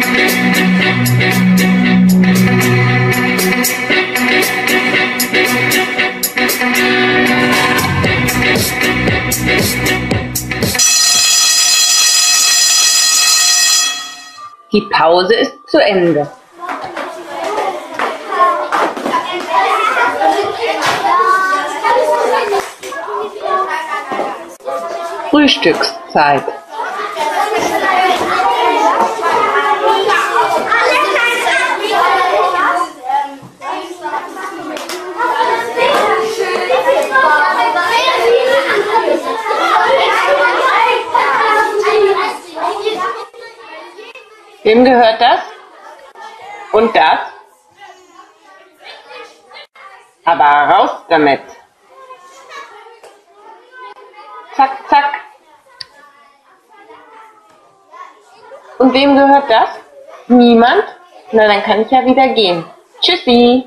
Die Pause ist zu Ende. Frühstückszeit. Wem gehört das? Und das? Aber raus damit! Zack, zack! Und wem gehört das? Niemand? Na, dann kann ich ja wieder gehen. Tschüssi!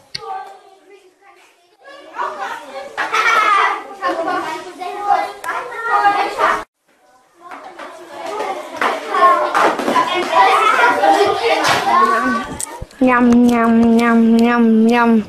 Njam, njam, njam, njam, njam.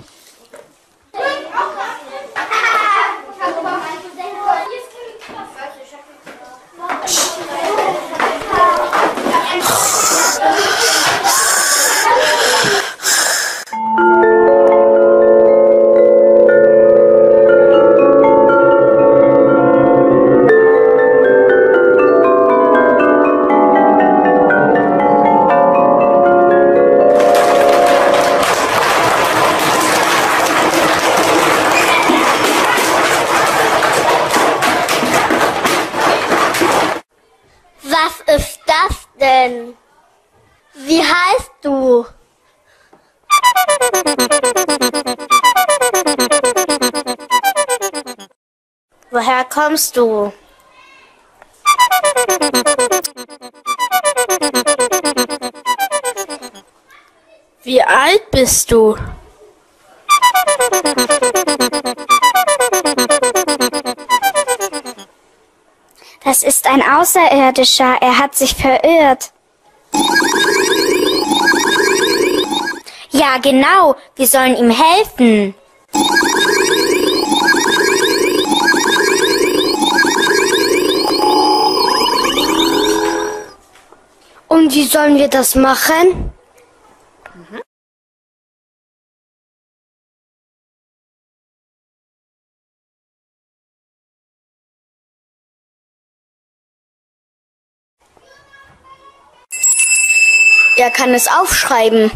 Was ist das denn? Wie heißt du? Woher kommst du? Wie alt bist du? Das ist ein Außerirdischer. Er hat sich verirrt. Ja, genau. Wir sollen ihm helfen. Und wie sollen wir das machen? Er kann es aufschreiben.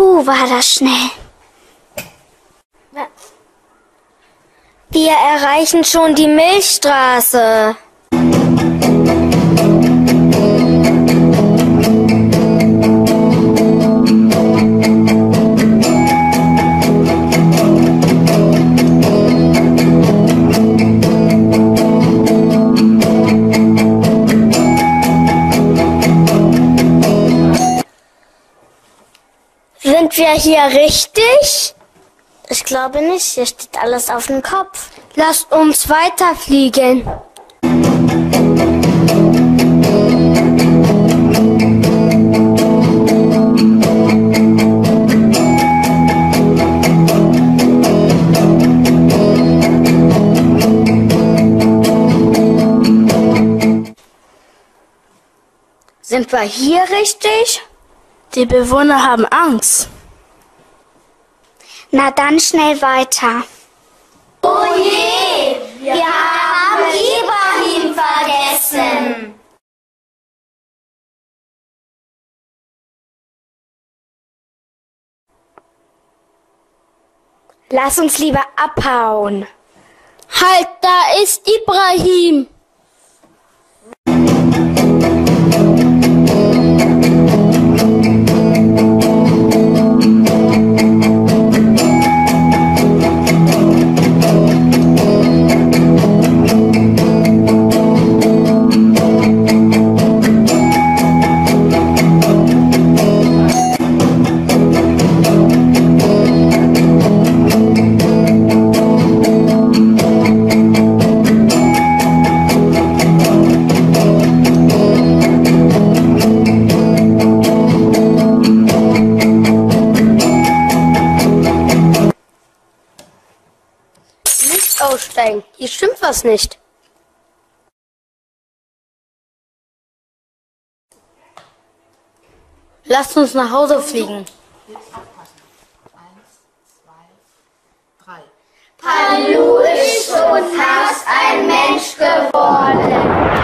war das schnell. Wir erreichen schon die Milchstraße. Sind wir hier richtig? Ich glaube nicht, hier steht alles auf dem Kopf. Lasst uns weiterfliegen. Sind wir hier richtig? Die Bewohner haben Angst. Na dann schnell weiter. Oh je, wir haben Ibrahim vergessen. Lass uns lieber abhauen. Halt, da ist Ibrahim. Aussteigen. Hier stimmt was nicht. Lasst uns nach Hause fliegen. Palu ist schon fast ein Mensch geworden.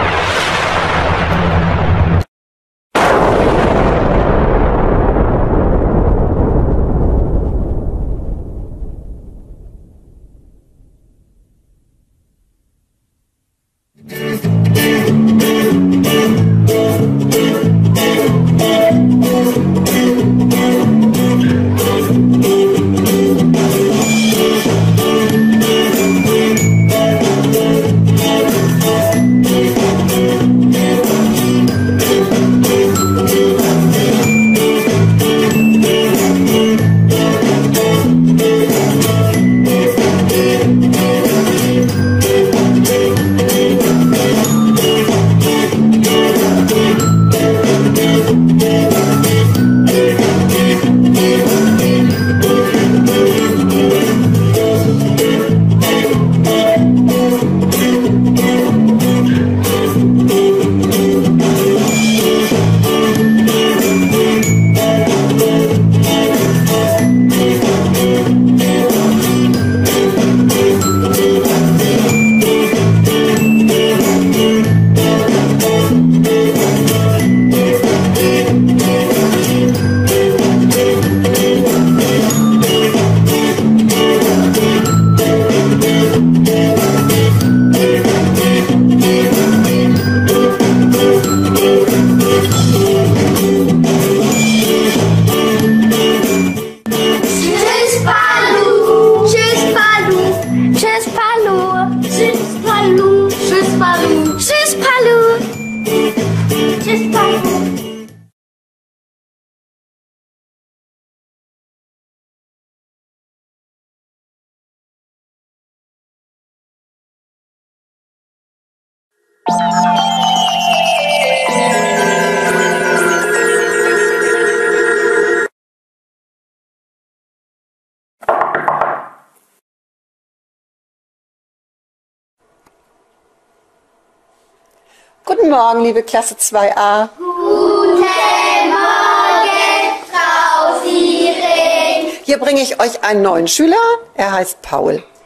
Guten Morgen, liebe Klasse 2a. Guten Morgen, Frau Siering. Hier bringe ich euch einen neuen Schüler. Er heißt Paul.